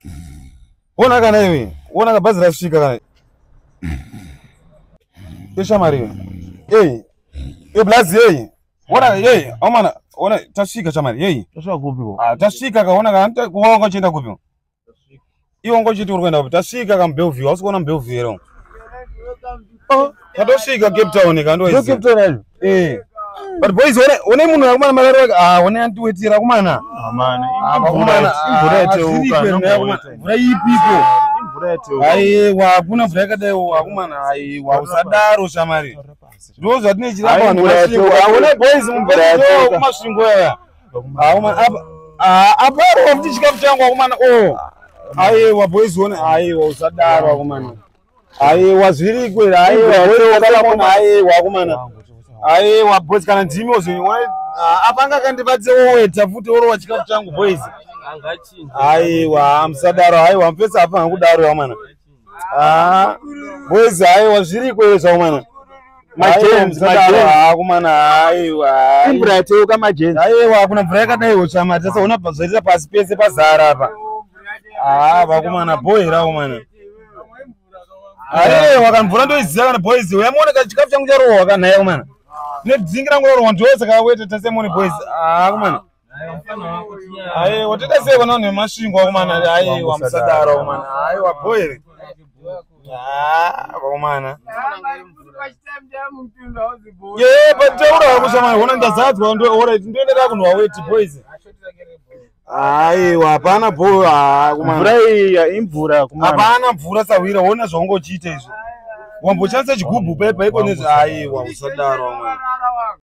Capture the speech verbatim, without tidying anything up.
Ona kana iwe, ona ka bhazi rasvika kana. Yeshamari. Hey. Yo blazi hey. Ona hey, omana, ona tasvika chamari hey. Tasvika kupiwo. Ah, tasvika kaona kana kuwanga chenda kupiwo. Iwo ngochiti uri kuenda kupi? Tasvika ka Mbellview, ausikuona Mbellview ero. Oh, katosvika Cape Town kando izi. Cape Town ayo. Eh. But boys, one one munhu akumana malaro ah one antiwetira kumana. Amana. Imvura imvura yateuka. Mvura ipipo. Imvura yateuka. Aiwa hakuna mvura yakadai akumana aiwa usadaro shamari. Ndo zvatine chirapa vanhu masvingo. One boys mvura yateuka kumasvingo aya. Auma apa apa rofuti chikafu changu akumana oh. Aiwa boys one aiwa usadaro akumana. Aiwa zviri kwera aiwa wakala aiwa akumana. Aiwa boys kana ndimi ozonywa apanga kandibatse oweta futi oro chikafu changu boys. Aiwa amsadaro aiwa mpesa apa ngakudaro yamana. Ah boys aiwa zviri kwera zvaumana. Majenzi madaro akumana aiwa. Imvura yateuka majenzi. Aiwa hakuna mvura yakadai chama tasa una zvaita pasi pese pazara apa. Ah vakumana boy raumana. Aiwa kana mvura ndoiziva kana boys uyamuona chikafu changu charohwa wakanhaya kumana. Nedzingira ngoro wandoza kawete tasemoni boys. Ah kumana. Ai watenda seko none masvingo kumana ai wamsadaro kumana. Ai wa boy. Ah kumana. Ye pataura kusema una ndazadzwa ndo ora ndoenda kunwa weti boys. Ai wapana boy ah kumana. Mvura iyi imvura kumana. Hapana mvura sawira ona zvongochiita izvo. Wambochanisa chigubhu pepa ikonezi ai wamsadaro kumana.